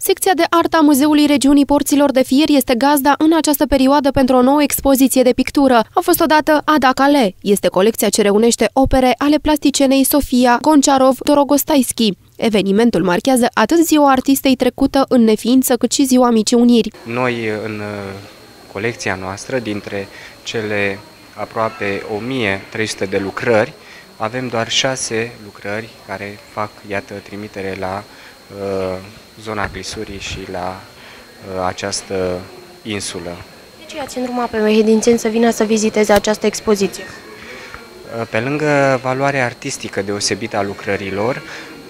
Secția de artă a Muzeului Regiunii Porților de Fier este gazda în această perioadă pentru o nouă expoziție de pictură. A fost odată Ada Calais. Este colecția ce reunește opere ale plasticienei Sofia Goncharov-Dorogostaischi. Evenimentul marchează atât ziua artistei trecută în neființă, cât și ziua Micii Uniri. Noi, în colecția noastră, dintre cele aproape 1300 de lucrări, avem doar 6 lucrări care fac, iată, trimitere la zona Clisurii și la această insulă. De ce ați îndrumat pe mehedințeni să vină să viziteze această expoziție? Pe lângă valoarea artistică deosebită a lucrărilor,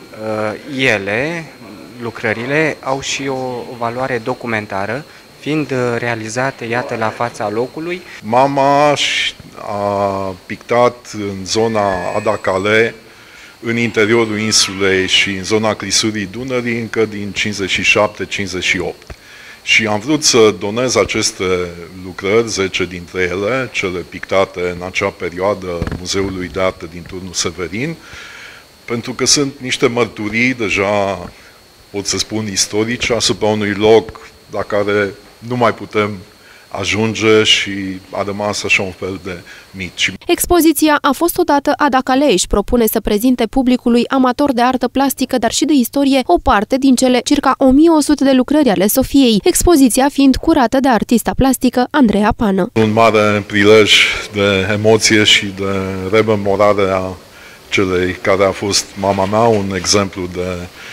lucrările au și o valoare documentară, fiind realizate, iată, la fața locului. Mama a pictat în zona Ada Calais, în interiorul insulei și în zona Clisurii Dunării încă din 57-58. Și am vrut să donez aceste lucrări, 10 dintre ele, cele pictate în acea perioadă Muzeului de Artă din Turnul Severin, pentru că sunt niște mărturii, deja pot să spun istorice, asupra unui loc la care nu mai putem ajunge și a rămas așa un fel de mit. Expoziția a fost odată Ada Calais își propune să prezinte publicului amator de artă plastică, dar și de istorie, o parte din cele circa 1100 de lucrări ale Sofiei, expoziția fiind curată de artista plastică Andreea Pană. Un mare prilej de emoție și de rememorare a celei care a fost mama mea, un exemplu de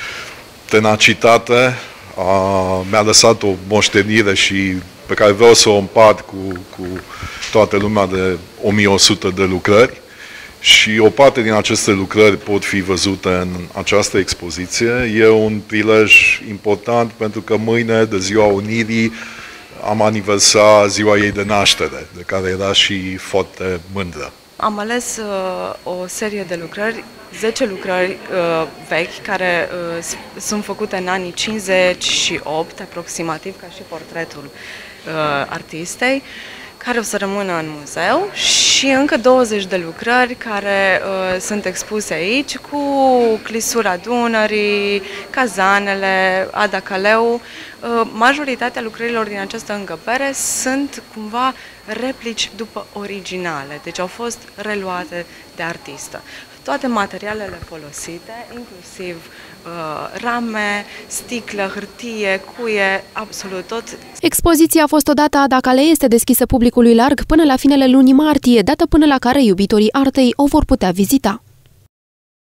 tenacitate. Mi-a lăsat o moștenire și pe care vreau să o împart cu toată lumea de 1100 de lucrări și o parte din aceste lucrări pot fi văzute în această expoziție. E un prilej important pentru că mâine, de Ziua Unirii, am aniversat ziua ei de naștere, de care era și foarte mândră. Am ales o serie de lucrări, 10 lucrări vechi, care sunt făcute în anii 58, aproximativ, ca și portretul artistei, care o să rămână în muzeu, și încă 20 de lucrări care sunt expuse aici, cu Clisura Dunării, cazanele, Ada Calais. Majoritatea lucrărilor din această încăpere sunt cumva replici după originale, deci au fost reluate de artistă. Toate materialele folosite, inclusiv rame, sticlă, hârtie, cuie, absolut tot. Expoziția a fost odată Ada Calais este deschisă publicului larg până la finele lunii martie, dată până la care iubitorii artei o vor putea vizita.